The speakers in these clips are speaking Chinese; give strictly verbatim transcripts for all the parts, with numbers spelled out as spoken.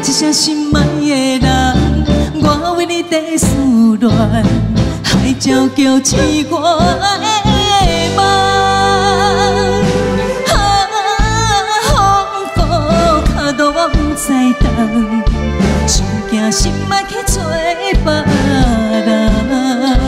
一声心爱的人，我为你在思恋，海鸟叫醒我的梦。啊，风雨脚路我不知动，只惊心爱去找别人。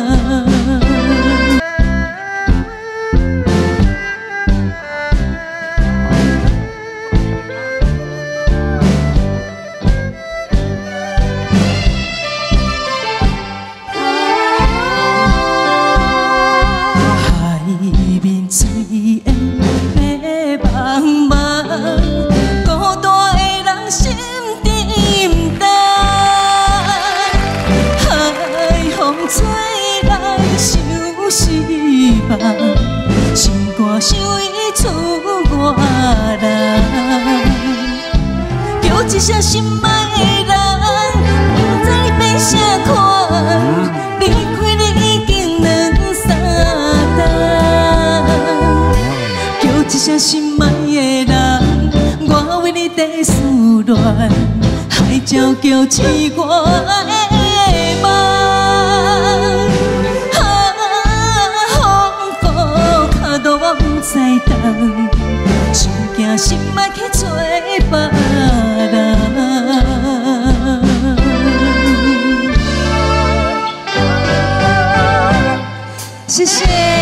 心肝想伊厝外人，叫一声心爱的人，不知你变啥款，离开你已经两三冬。叫一声心爱的人，我为你在思恋，海鸟叫醒我的梦。 我不知动，只惊心爱去找别人。谢谢。